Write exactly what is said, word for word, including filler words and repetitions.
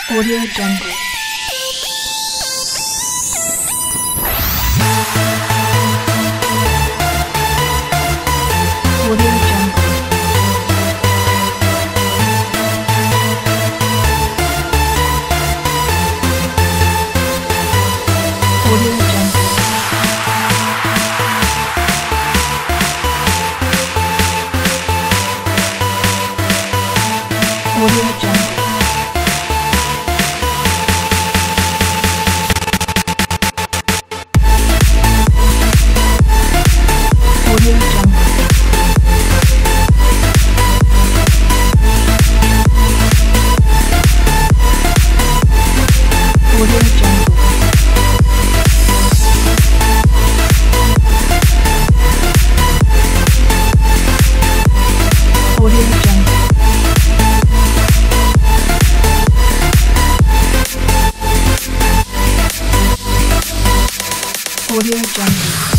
Audio Jungle. Audio Jungle. Audio Jungle. Audio Jungle. Audio Jungle. Audio Jungle. Audio Jungle. Audio Jungle.